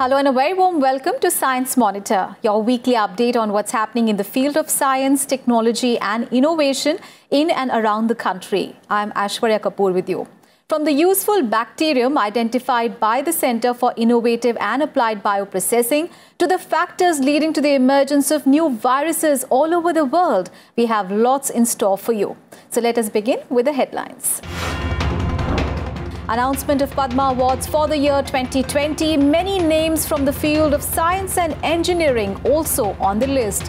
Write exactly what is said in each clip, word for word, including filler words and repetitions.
Hello and a very warm welcome to Science Monitor, your weekly update on what's happening in the field of science, technology and innovation in and around the country. I'm Aishwarya Kapoor with you. From the useful bacterium identified by the Center for Innovative and Applied Bioprocessing to the factors leading to the emergence of new viruses all over the world, we have lots in store for you. So let us begin with the headlines. Announcement of Padma Awards for the year twenty twenty. Many names from the field of science and engineering also on the list.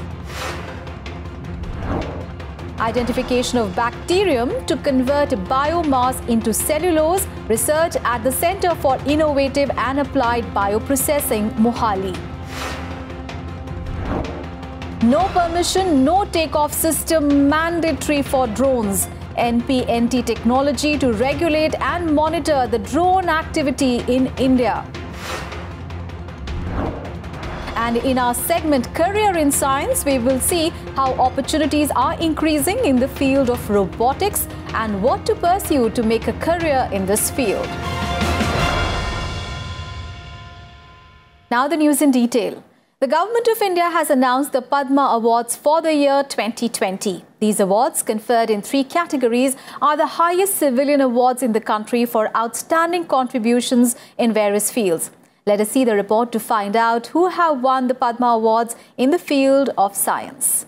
Identification of bacterium to convert biomass into cellulose. Research at the Center for Innovative and Applied Bioprocessing, Mohali. No permission, no takeoff system mandatory for drones. N P N T technology to regulate and monitor the drone activity in India. And in our segment Career in Science, we will see how opportunities are increasing in the field of robotics and what to pursue to make a career in this field. Now the news in detail. The Government of India has announced the Padma Awards for the year twenty twenty. These awards, conferred in three categories, are the highest civilian awards in the country for outstanding contributions in various fields. Let us see the report to find out who have won the Padma Awards in the field of science.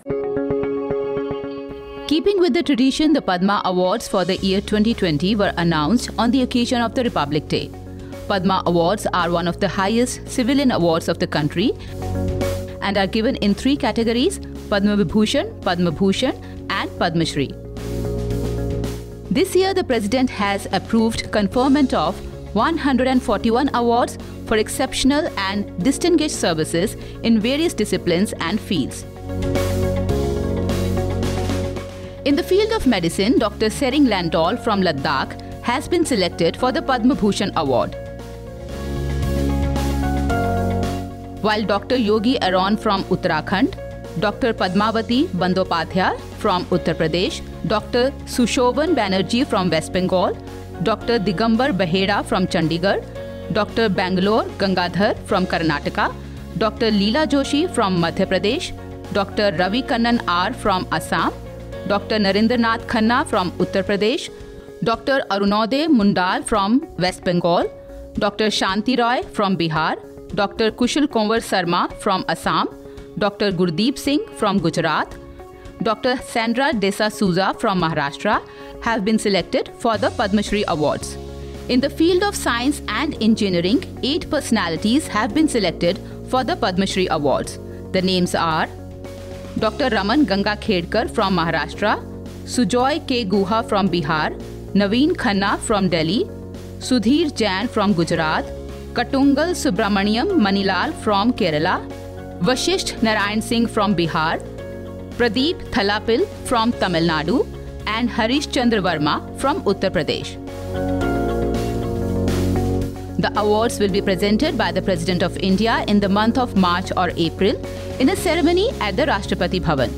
Keeping with the tradition, the Padma Awards for the year twenty twenty were announced on the occasion of the Republic Day. Padma Awards are one of the highest civilian awards of the country and are given in three categories: Padma Vibhushan, Padma Bhushan and Padma Shri. This year, the President has approved conferment of one hundred forty-one awards for exceptional and distinguished services in various disciplines and fields. In the field of medicine, Doctor Tsering Lantol from Ladakh has been selected for the Padma Bhushan Award, while Doctor Yogi Aron from Uttarakhand, Doctor Padmavati Bandopadhyay from Uttar Pradesh, Doctor Sushovan Banerjee from West Bengal, Doctor Digambar Behera from Chandigarh, Doctor Bangalore Gangadhar from Karnataka, Doctor Leela Joshi from Madhya Pradesh, Doctor Ravi Kannan R from Assam, Doctor Narendranath Khanna from Uttar Pradesh, Doctor Arunodey Mundal from West Bengal, Doctor Shanti Roy from Bihar, Doctor Kushal Konwar Sarma from Assam, Doctor Gurdeep Singh from Gujarat, Doctor Sandra Desa Souza from Maharashtra have been selected for the Padma Shri Awards. In the field of science and engineering, eight personalities have been selected for the Padma Shri Awards. The names are Doctor Raman Ganga Khedkar from Maharashtra, Sujoy K. Guha from Bihar, Naveen Khanna from Delhi, Sudhir Jain from Gujarat, Katungal Subramaniam Manilal from Kerala, Vashisht Narayan Singh from Bihar, Pradeep Thalapil from Tamil Nadu and Harish Chandra Verma from Uttar Pradesh. The awards will be presented by the President of India in the month of March or April in a ceremony at the Rashtrapati Bhavan.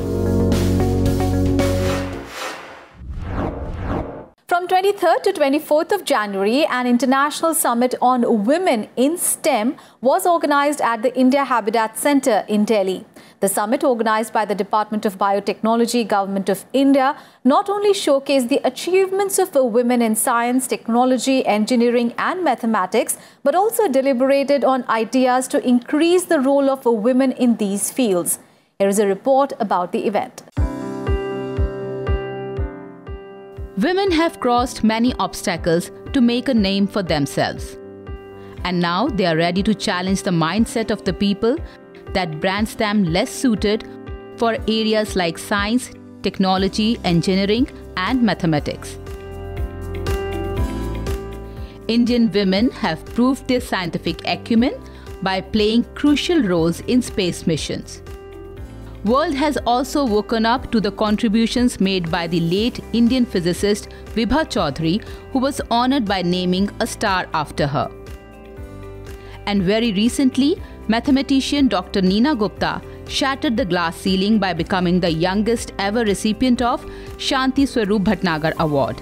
From twenty-third to twenty-fourth of January, an international summit on women in STEM was organized at the India Habitat Center in Delhi. The summit, organized by the Department of Biotechnology, Government of India, not only showcased the achievements of women in science, technology, engineering and mathematics, but also deliberated on ideas to increase the role of women in these fields. Here is a report about the event. Women have crossed many obstacles to make a name for themselves. And now they are ready to challenge the mindset of the people that brands them less suited for areas like science, technology, engineering, and mathematics. Indian women have proved their scientific acumen by playing crucial roles in space missions. World has also woken up to the contributions made by the late Indian physicist Vibha Chaudhary, who was honored by naming a star after her. And very recently, mathematician Doctor Neena Gupta shattered the glass ceiling by becoming the youngest ever recipient of Shanti Swarup Bhatnagar Award.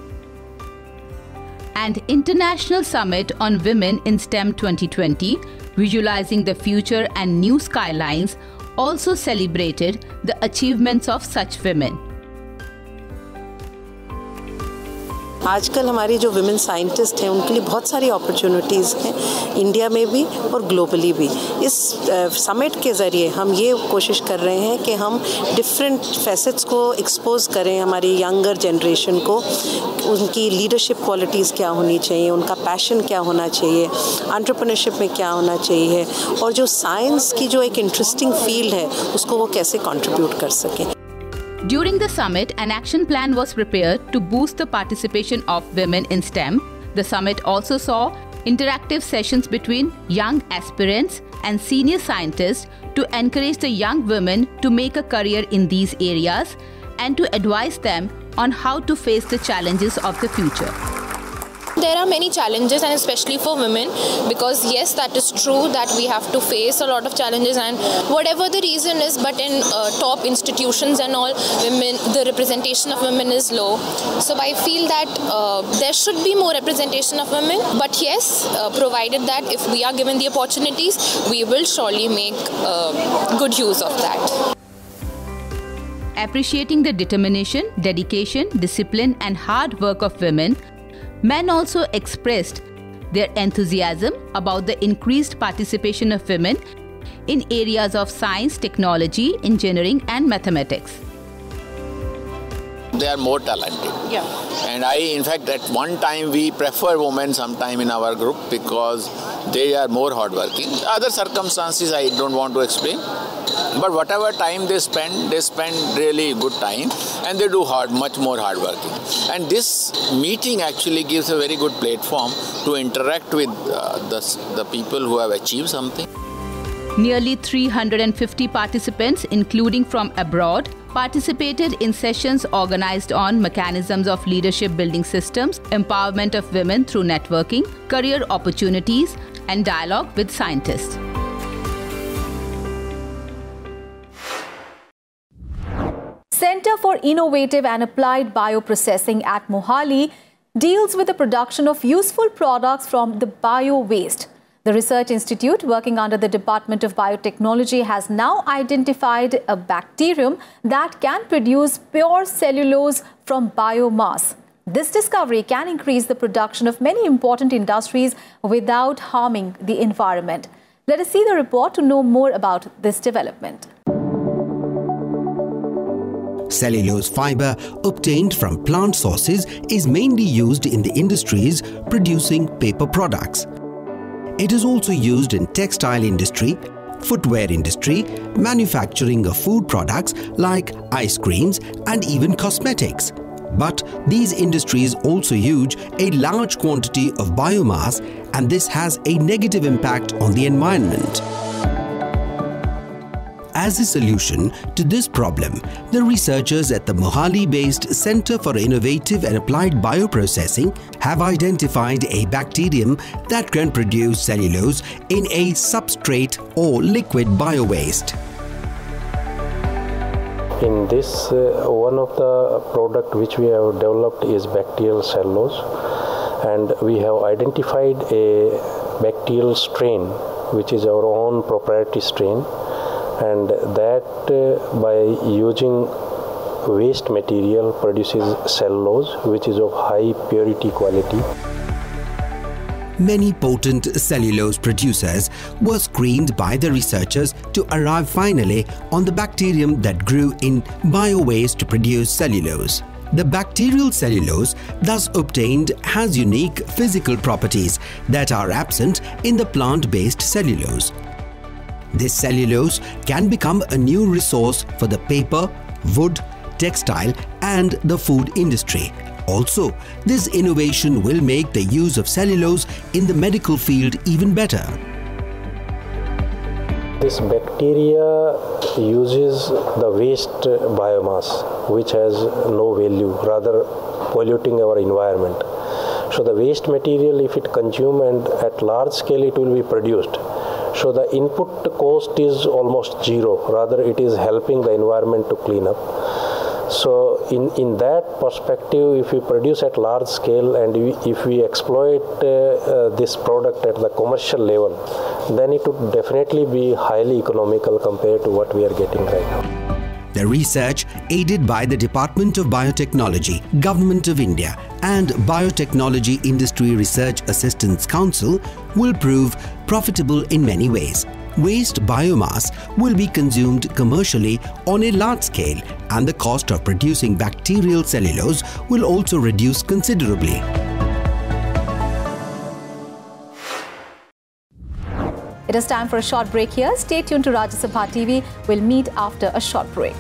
And International Summit on Women in STEM twenty twenty Visualizing the Future and New Skylines also celebrated the achievements of such women. आजकल हमारी जो women scientist हैं उनके लिए बहुत सारी opportunities हैं India में भी और ग्लोबली भी। इस समिट के ज़रिए हम ये कोशिश कर रहे हैं कि हम डिफरेंट फैसेट्स को एक्सपोज करें, हमारी यंगर जनरेशन को, उनकी लीडरशिप क्वालिटीज़ क्या होनी चाहिए, उनका पैशन क्या होना चाहिए, एंटरप्रेन्योरशिप में क्या होना चाहिए, और जो साइंस की जो एक इंटरेस्टिंग फील्ड है उसको वो कैसे कंट्रीब्यूट कर सकें। During the summit, an action plan was prepared to boost the participation of women in STEM. The summit also saw interactive sessions between young aspirants and senior scientists to encourage the young women to make a career in these areas and to advise them on how to face the challenges of the future. There are many challenges, and especially for women, because yes, that is true that we have to face a lot of challenges, and whatever the reason is, but in uh, top institutions and all, women, the representation of women is low. So I feel that uh, there should be more representation of women, but yes, uh, provided that if we are given the opportunities, we will surely make uh, good use of that. Appreciating the determination, dedication, discipline and hard work of women, men also expressed their enthusiasm about the increased participation of women in areas of science, technology, engineering and mathematics. They are more talented. Yeah. And I, in fact, at one time we prefer women sometime in our group because they are more hardworking. Other circumstances I don't want to explain. But whatever time they spend, they spend really good time and they do hard, much more hard working. And this meeting actually gives a very good platform to interact with uh, the, the people who have achieved something. Nearly three hundred fifty participants, including from abroad, participated in sessions organized on mechanisms of leadership building systems, empowerment of women through networking, career opportunities, and dialogue with scientists. Center for Innovative and Applied Bioprocessing at Mohali deals with the production of useful products from the bio-waste. The Research Institute, working under the Department of Biotechnology, has now identified a bacterium that can produce pure cellulose from biomass. This discovery can increase the production of many important industries without harming the environment. Let us see the report to know more about this development. Cellulose fiber obtained from plant sources is mainly used in the industries producing paper products. It is also used in textile industry, footwear industry, manufacturing of food products like ice creams and even cosmetics. But these industries also use a large quantity of biomass, and this has a negative impact on the environment. As a solution to this problem, the researchers at the Mohali-based Center for Innovative and Applied Bioprocessing have identified a bacterium that can produce cellulose in a substrate or liquid bio-waste. In this, uh, one of the product which we have developed is bacterial cellulose, and we have identified a bacterial strain which is our own proprietary strain, and that uh, by using waste material produces cellulose which is of high purity quality. Many potent cellulose producers were screened by the researchers to arrive finally on the bacterium that grew in bio-waste to produce cellulose. The bacterial cellulose thus obtained has unique physical properties that are absent in the plant-based cellulose. This cellulose can become a new resource for the paper, wood, textile and the food industry. Also, this innovation will make the use of cellulose in the medical field even better. This bacteria uses the waste biomass which has no value, rather polluting our environment. So the waste material, if it consumed and at large scale it will be produced, so the input cost is almost zero, rather it is helping the environment to clean up. So in, in that perspective, if we produce at large scale and we, if we exploit uh, uh, this product at the commercial level, then it would definitely be highly economical compared to what we are getting right now. The research, aided by the Department of Biotechnology, Government of India and Biotechnology Industry Research Assistance Council, will prove profitable in many ways. Waste biomass will be consumed commercially on a large scale, and the cost of producing bacterial cellulose will also reduce considerably. It is time for a short break here. Stay tuned to Rajya Sabha T V. We'll meet after a short break.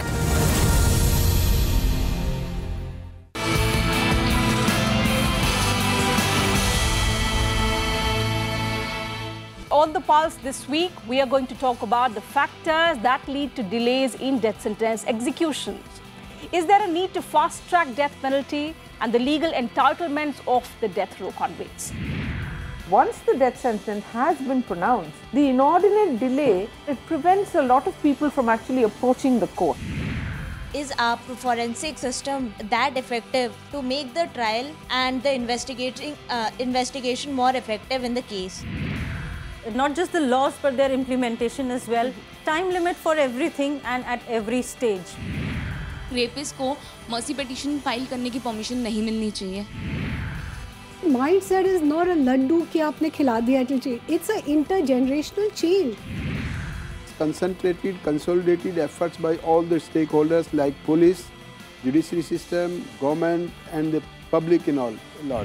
On the Pulse this week, we are going to talk about the factors that lead to delays in death sentence executions. Is there a need to fast-track death penalty and the legal entitlements of the death row convicts? Once the death sentence has been pronounced, the inordinate delay, it prevents a lot of people from actually approaching the court. Is our forensic system that effective to make the trial and the investigating uh, investigation more effective in the case? Not just the laws, but their implementation as well. Time limit for everything and at every stage. Rapist को mercy petition file करने की permission नहीं मिलनी चाहिए. Mindset is not a laddu कि आपने खिला दिया चाहिए. It's an intergenerational change. Concentrated, consolidated efforts by all the stakeholders like police, judiciary system, government, and the public in all. Lot.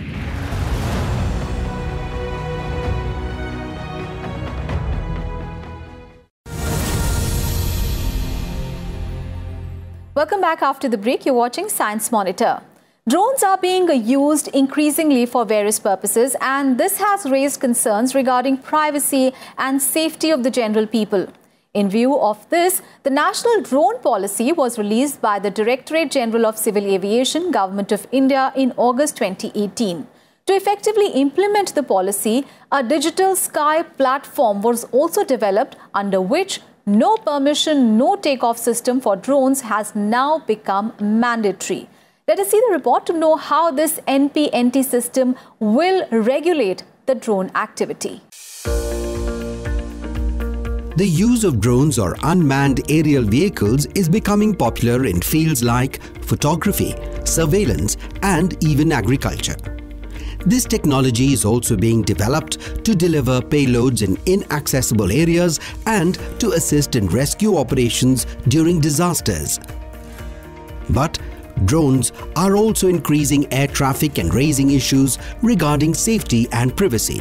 Welcome back after the break. You're watching Science Monitor. Drones are being used increasingly for various purposes, and this has raised concerns regarding privacy and safety of the general people. In view of this, the National Drone Policy was released by the Directorate General of Civil Aviation, Government of India in August twenty eighteen. To effectively implement the policy, a digital sky platform was also developed under which no permission, no takeoff system for drones has now become mandatory. Let us see the report to know how this N P N T system will regulate the drone activity. The use of drones or unmanned aerial vehicles is becoming popular in fields like photography, surveillance, and even agriculture. This technology is also being developed to deliver payloads in inaccessible areas and to assist in rescue operations during disasters. But drones are also increasing air traffic and raising issues regarding safety and privacy.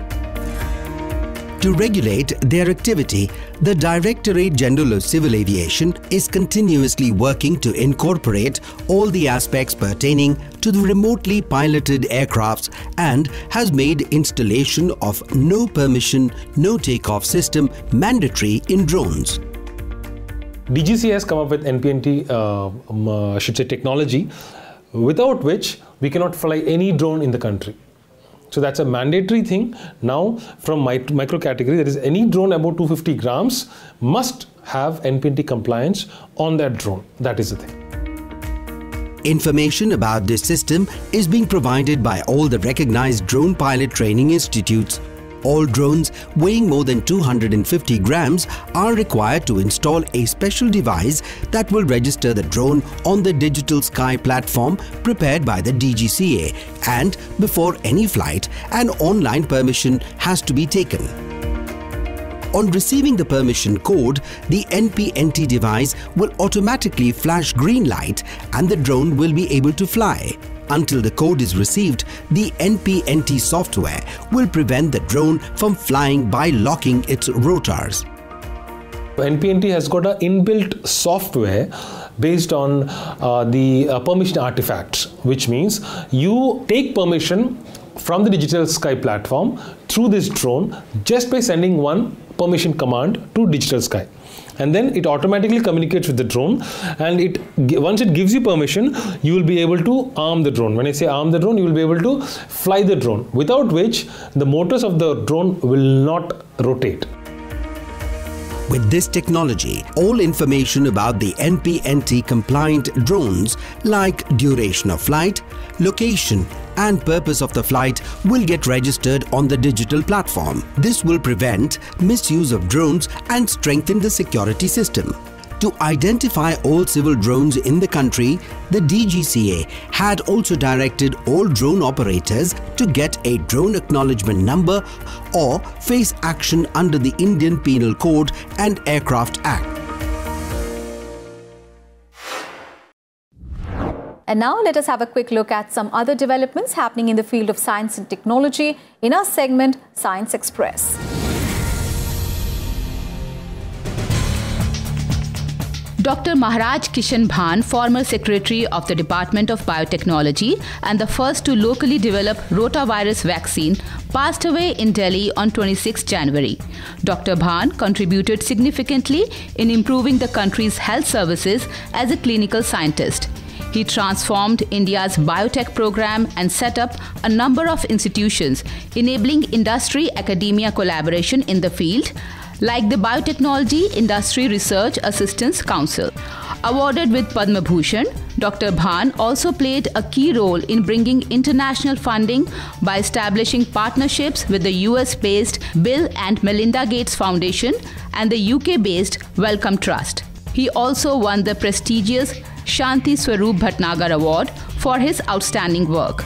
To regulate their activity, the Directorate General of Civil Aviation is continuously working to incorporate all the aspects pertaining to the remotely piloted aircrafts and has made installation of no permission, no takeoff system mandatory in drones. D G C has come up with N P N T, uh, um, uh, I should say, technology, without which we cannot fly any drone in the country. So that's a mandatory thing. Now, from my micro category, there is any drone above two hundred fifty grams must have N P N T compliance on that drone. That is the thing. Information about this system is being provided by all the recognized drone pilot training institutes. All drones weighing more than two hundred fifty grams are required to install a special device that will register the drone on the digital sky platform prepared by the D G C A, and before any flight, an online permission has to be taken. On receiving the permission code, the N P N T device will automatically flash green light and the drone will be able to fly. Until the code is received, the N P N T software will prevent the drone from flying by locking its rotors. N P N T has got an inbuilt software based on uh, the uh, permission artifacts, which means you take permission from the digital sky platform through this drone just by sending one permission command to digital sky. And then it automatically communicates with the drone, and it once it gives you permission, you will be able to arm the drone. When I say arm the drone, you will be able to fly the drone, without which the motors of the drone will not rotate. With this technology, all information about the N P N T compliant drones like duration of flight, location and purpose of the flight will get registered on the digital platform. This will prevent misuse of drones and strengthen the security system. To identify all civil drones in the country, the D G C A had also directed all drone operators to get a drone acknowledgement number or face action under the Indian Penal Code and Aircraft Act. And now let us have a quick look at some other developments happening in the field of science and technology in our segment Science Express. Doctor Maharaj Kishan Bhan, former Secretary of the Department of Biotechnology and the first to locally develop rotavirus vaccine, passed away in Delhi on twenty-sixth January. Doctor Bhan contributed significantly in improving the country's health services as a clinical scientist. He transformed India's biotech program and set up a number of institutions, enabling industry-academia collaboration in the field, like the Biotechnology Industry Research Assistance Council. Awarded with Padma Bhushan, Doctor Bhan also played a key role in bringing international funding by establishing partnerships with the U S-based Bill and Melinda Gates Foundation and the U K-based Wellcome Trust. He also won the prestigious Shanti Swaroop Bhatnagar Award for his outstanding work.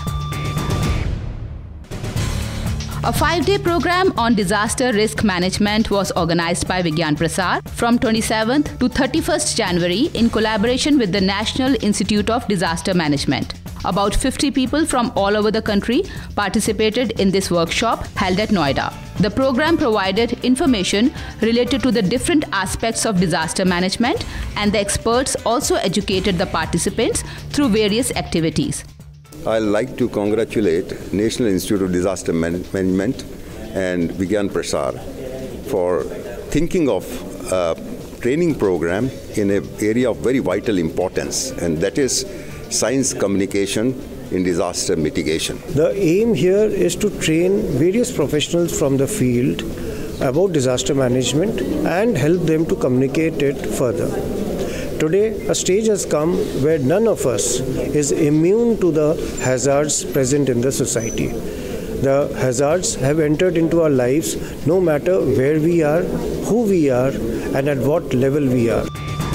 A five-day program on disaster risk management was organized by Vigyan Prasar from twenty-seventh to thirty-first January in collaboration with the National Institute of Disaster Management. About fifty people from all over the country participated in this workshop held at Noida. The program provided information related to the different aspects of disaster management, and the experts also educated the participants through various activities. I'd like to congratulate National Institute of Disaster Management and Vigyan Prasar for thinking of a training program in an area of very vital importance, and that is science communication in disaster mitigation. The aim here is to train various professionals from the field about disaster management and help them to communicate it further. Today, a stage has come where none of us is immune to the hazards present in the society. The hazards have entered into our lives no matter where we are, who we are, and at what level we are.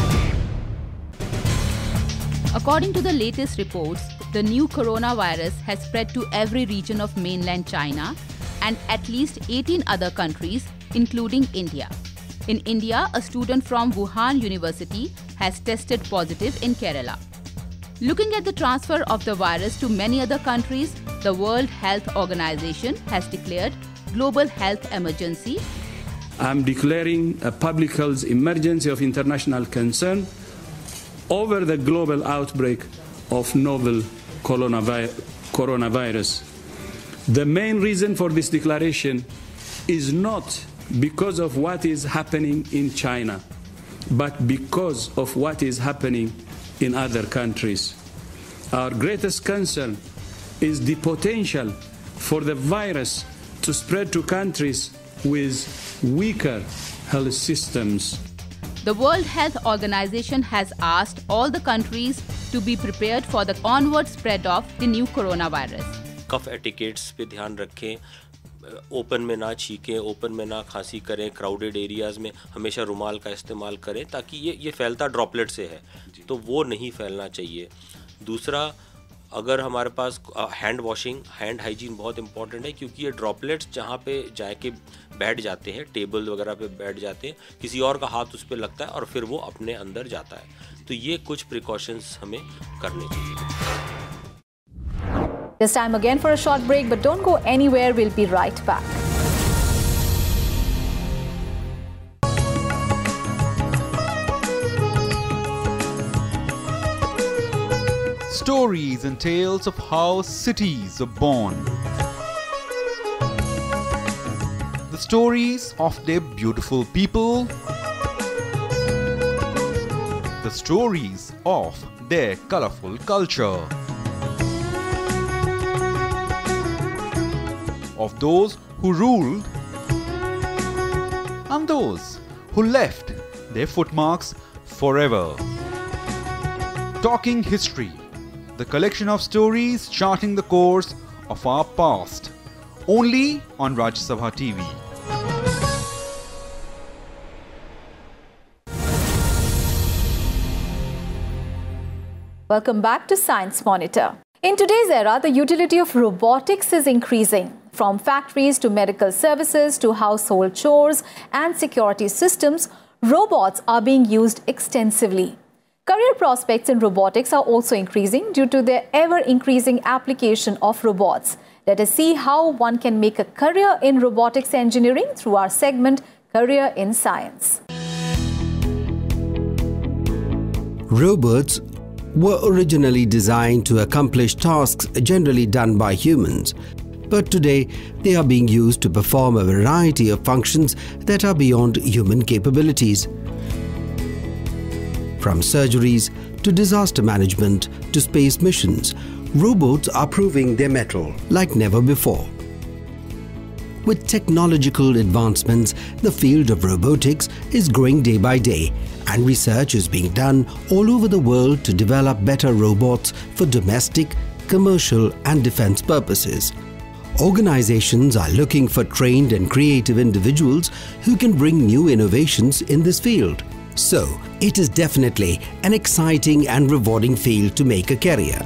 According to the latest reports, the new coronavirus has spread to every region of mainland China and at least eighteen other countries, including India. In India, a student from Wuhan University has tested positive in Kerala. Looking at the transfer of the virus to many other countries, the World Health Organization has declared global health emergency. I am declaring a public health emergency of international concern over the global outbreak of novel coronavirus. The main reason for this declaration is not because of what is happening in China, but because of what is happening in other countries. Our greatest concern is the potential for the virus to spread to countries with weaker health systems. The World Health Organization has asked all the countries to be prepared for the onward spread of the new coronavirus. Cough etiquettes पे ध्यान रखें, open में ना छींकें, open में ना खांसी करें, crowded areas में हमेशा रुमाल का इस्तेमाल करें ताकि ये ये फैलता ड्रॉपलेट से है तो वो नहीं फैलना चाहिए। दूसरा, अगर हमारे पास हैंड वॉशिंग, हैंड हाइजीन बहुत इंपॉर्टेंट है क्योंकि ये ड्रॉपलेट्स जहाँ पे जाके बैठ जाते हैं, टेबल वगैरह पे बैठ जाते हैं, किसी और का हाथ उस पर लगता है और फिर वो अपने अंदर जाता है। तो ये कुछ प्रिकॉशंस हमें करने चाहिए। It's time again for a short break, but don't go anywhere. We'll be right back. Stories and tales of how cities are born. The stories of their beautiful people. The stories of their colorful culture. Of those who ruled and those who left their footmarks forever. Talking History, the collection of stories charting the course of our past, only on Rajya Sabha T V. Welcome back to Science Monitor. In today's era, the utility of robotics is increasing. From factories to medical services to household chores and security systems, robots are being used extensively. Career prospects in robotics are also increasing due to the ever-increasing application of robots. Let us see how one can make a career in robotics engineering through our segment, Career in Science. Robots were originally designed to accomplish tasks generally done by humans, but today they are being used to perform a variety of functions that are beyond human capabilities. From surgeries to disaster management to space missions, robots are proving their mettle like never before. With technological advancements, the field of robotics is growing day by day, and research is being done all over the world to develop better robots for domestic, commercial and defense purposes. Organizations are looking for trained and creative individuals who can bring new innovations in this field. So, it is definitely an exciting and rewarding field to make a career.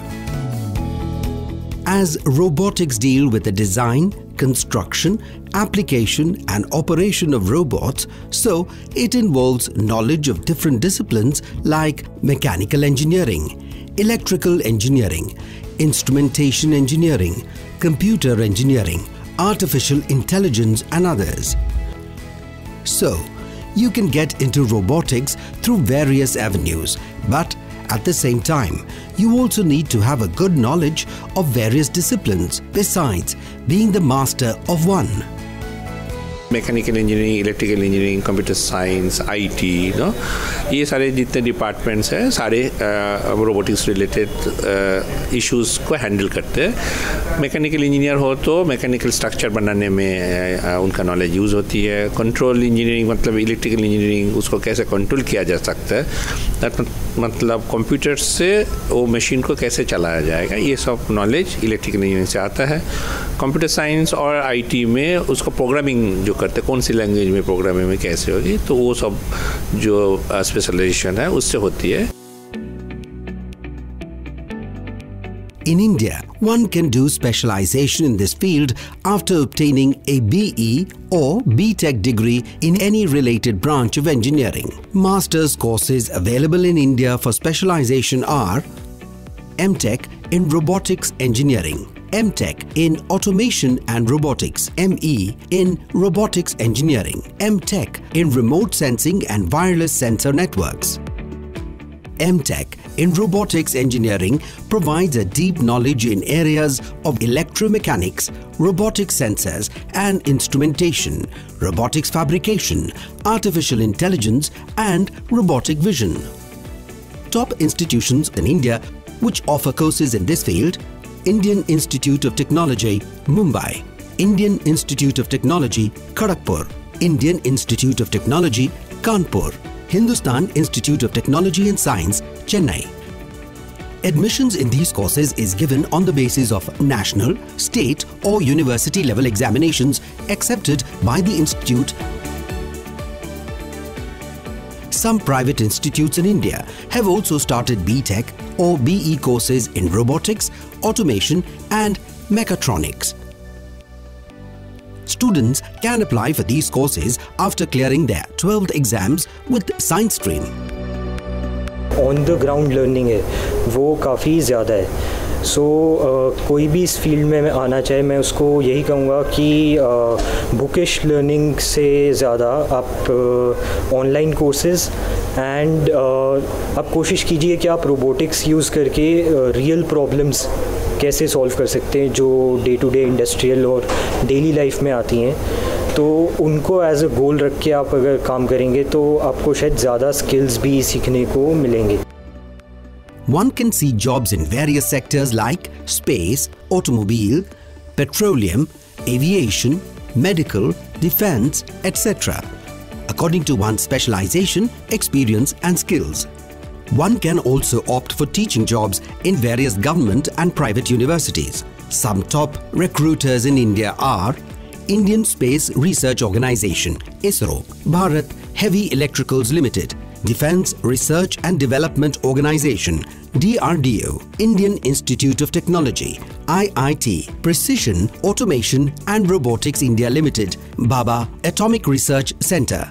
As robotics deal with the design, construction, application and operation of robots, so it involves knowledge of different disciplines like mechanical engineering, electrical engineering, instrumentation engineering, computer engineering, artificial intelligence and others. So, you can get into robotics through various avenues, but at the same time, you also need to have a good knowledge of various disciplines besides being the master of one. Mechanical engineering, electrical engineering, computer science, IT, no ये सारे जितने departments हैं सारे robotics related issues को handle करते हैं. Mechanical engineer हो तो मैकेनिकल स्ट्रक्चर बनाने में uh, उनका नॉलेज यूज़ होती है. कंट्रोल इंजीनियरिंग मतलब इलेक्ट्रिकल इंजीनियरिंग, उसको कैसे कंट्रोल किया जा सकता है, दैट मतलब कंप्यूटर से वो मशीन को कैसे चलाया जाएगा, ये सब नॉलेज इलेक्ट्रिकल इंजीनियरिंग से आता है. कंप्यूटर साइंस और आईटी में उसको प्रोग्रामिंग जो करते कौन सी लैंग्वेज में प्रोग्रामिंग में कैसे होगी, तो वो सब जो स्पेशलाइजेशन है उससे होती है. In India, one can do specialization in this field after obtaining a B E or B Tech degree in any related branch of engineering. Master's courses available in India for specialization are M Tech in Robotics Engineering, M Tech in Automation and Robotics, M E in Robotics Engineering, M Tech in Remote Sensing and Wireless Sensor Networks. M Tech in Robotics Engineering provides a deep knowledge in areas of electromechanics, robotic sensors and instrumentation, robotics fabrication, artificial intelligence and robotic vision. Top institutions in India which offer courses in this field: Indian Institute of Technology, Mumbai; Indian Institute of Technology, Kharagpur; Indian Institute of Technology, Kanpur; Hindustan Institute of Technology and Science, Chennai. Admissions in these courses is given on the basis of national, state or university level examinations accepted by the institute. Some private institutes in India have also started B Tech or B E courses in robotics, automation and mechatronics. Students can apply for these courses after clearing their twelfth exams with science stream. On the ground learning है वो काफ़ी ज़्यादा है. सो so, uh, कोई भी इस field में आना चाहे, मैं उसको यही कहूँगा कि बुकिश uh, लर्निंग से ज़्यादा आप ऑनलाइन कोर्सेज एंड आप कोशिश कीजिए कि आप रोबोटिक्स यूज़ करके रियल uh, प्रॉब्लम्स कैसे सॉल्व कर सकते हैं जो डे टू डे इंडस्ट्रियल और डेली लाइफ में आती हैं. तो उनको एज अ गोल रख के आप अगर काम करेंगे तो आपको शायद ज़्यादा स्किल्स भी सीखने को मिलेंगे. One can see jobs in various sectors like space, automobile, petroleum, aviation, medical, defense, et cetera. according to one's specialization, experience and skills. One can also opt for teaching jobs in various government and private universities. Some top recruiters in India are Indian Space Research Organisation, ISRO, Bharat Heavy Electricals Limited, Defence Research and Development Organisation, D R D O, Indian Institute of Technology, I I T, Precision, Automation and Robotics India Limited, Baba Atomic Research Centre.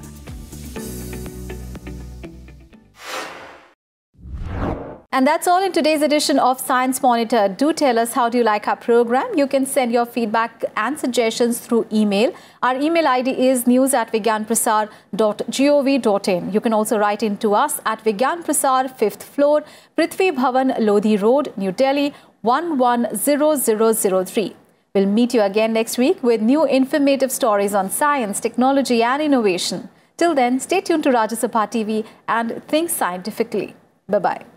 And that's all in today's edition of Science Monitor. Do tell us, how do you like our program? You can send your feedback and suggestions through email. Our email I D is news at vigyan prasar dot gov dot in. You can also write in to us at Vigyan Prasar, fifth floor, Prithvi Bhavan, Lodhi Road, New Delhi, one one zero zero zero three. We'll meet you again next week with new informative stories on science, technology and innovation. Till then, stay tuned to Rajya Sabha T V and think scientifically. Bye-bye.